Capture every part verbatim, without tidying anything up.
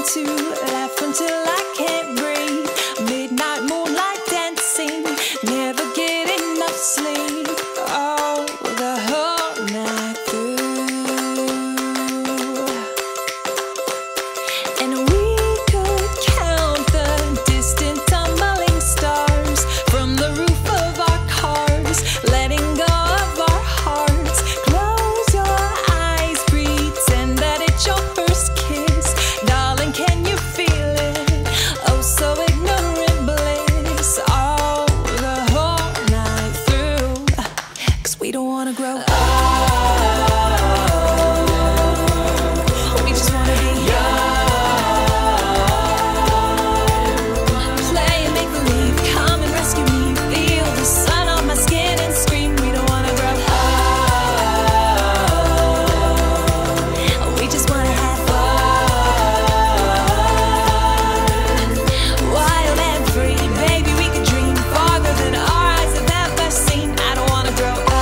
to laugh until I can't breathe. Midnight moonlight dancing, never get enough sleep. Oh, the whole night through. And we could count the distant tumbling stars from the roof of our cars, letting go of our hearts. Close your eyes, pretend that it's your first kiss. Darling, can you feel it? Oh, so ignorant bliss. Oh, the whole night through. 'Cause we don't wanna grow up. We just wanna be young. Play and make believe, come and rescue me. Feel the sun on my skin and scream. We don't wanna grow up. We just wanna have fun. Wild and free, baby, we could dream farther than our eyes have ever seen. I don't wanna grow up.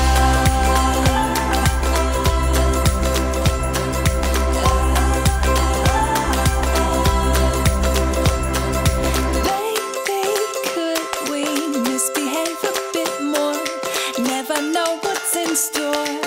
Baby, could we misbehave a bit more? Never know what's in store.